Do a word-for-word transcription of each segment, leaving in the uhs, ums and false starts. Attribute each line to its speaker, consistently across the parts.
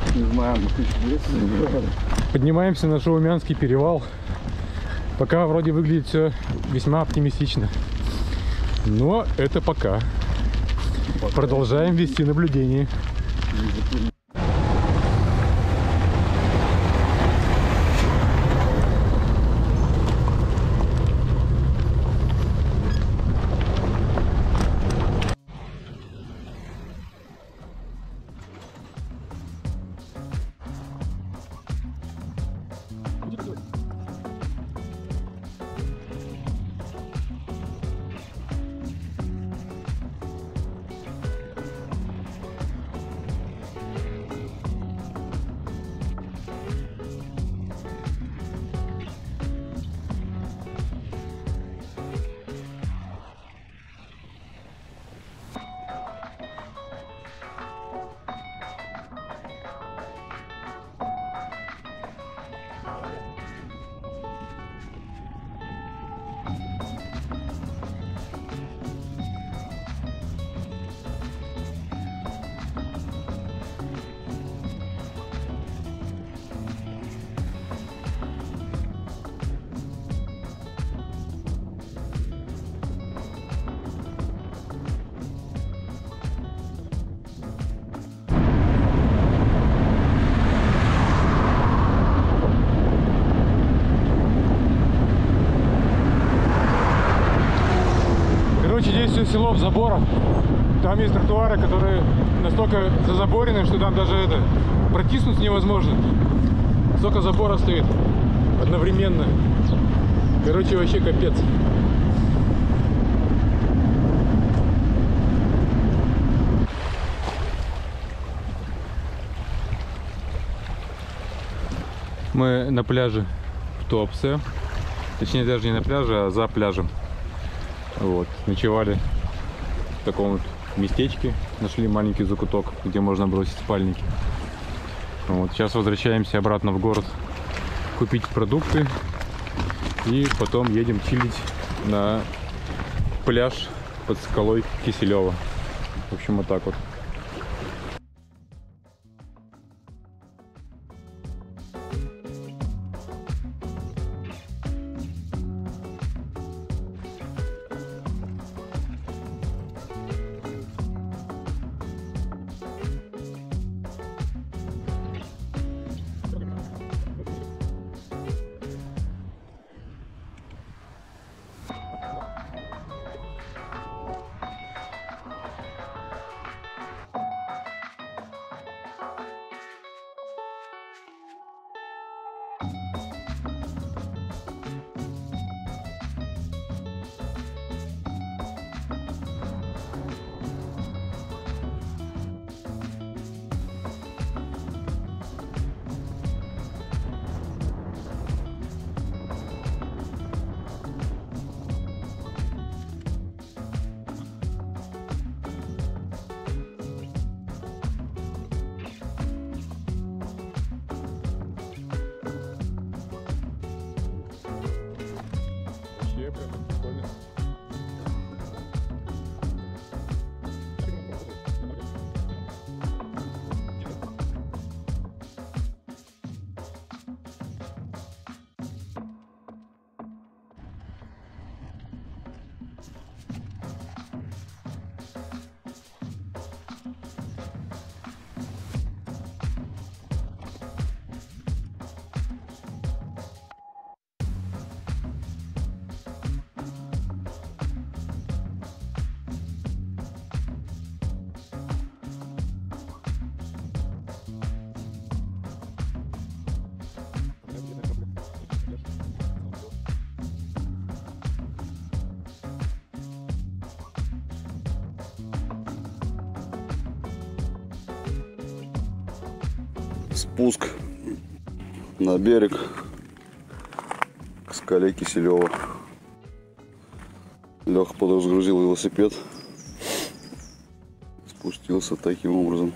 Speaker 1: Не знаю,
Speaker 2: поднимаемся на Шаумянский перевал. Пока вроде выглядит все весьма оптимистично. Но это пока. пока. Продолжаем вести наблюдение. Здесь все село в заборах. Там есть тротуары, которые настолько зазаборены, что там даже это протиснуть невозможно. Столько забора стоит одновременно. Короче, вообще капец. Мы на пляже в Туапсе. Точнее, даже не на пляже, а за пляжем. Вот, ночевали в таком вот местечке, нашли маленький закуток, где можно бросить спальники. Вот, сейчас возвращаемся обратно в город, купить продукты и потом едем чилить на пляж под скалой Киселёва. В общем, вот так вот.
Speaker 1: Спуск на берег к скале Киселёва. Леха подразгрузил велосипед, спустился таким образом.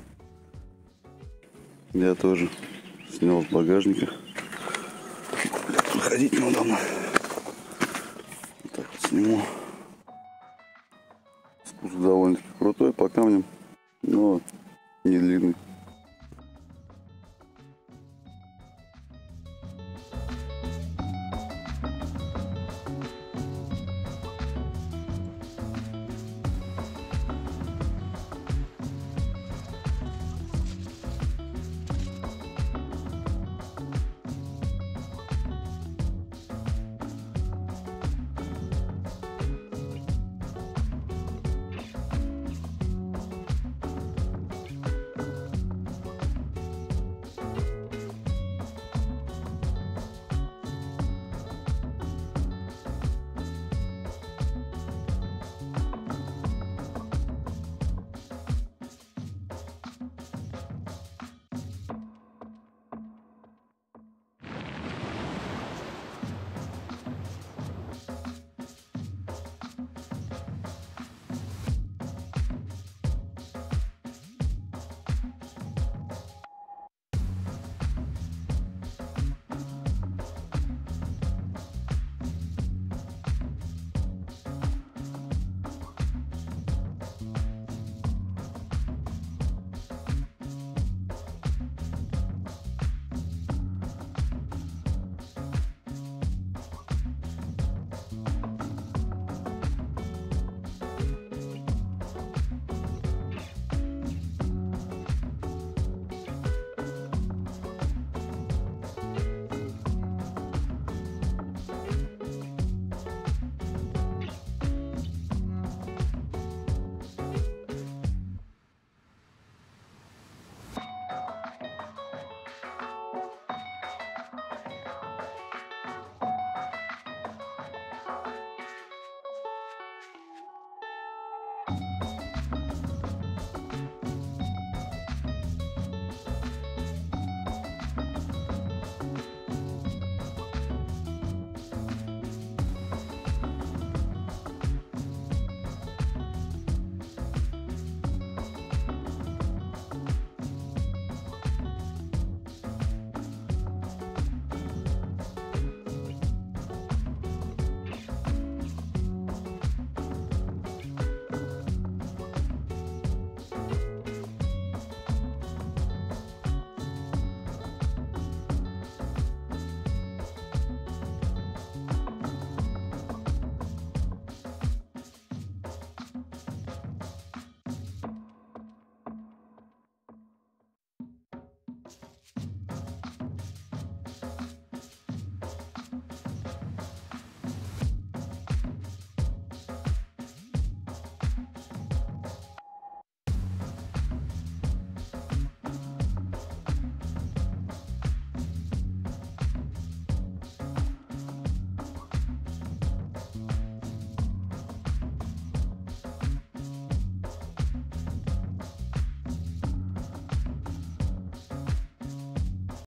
Speaker 1: Я тоже снял с багажника. Выходить неудобно. Вот так вот сниму. Спуск довольно-таки крутой по камням, но не длинный.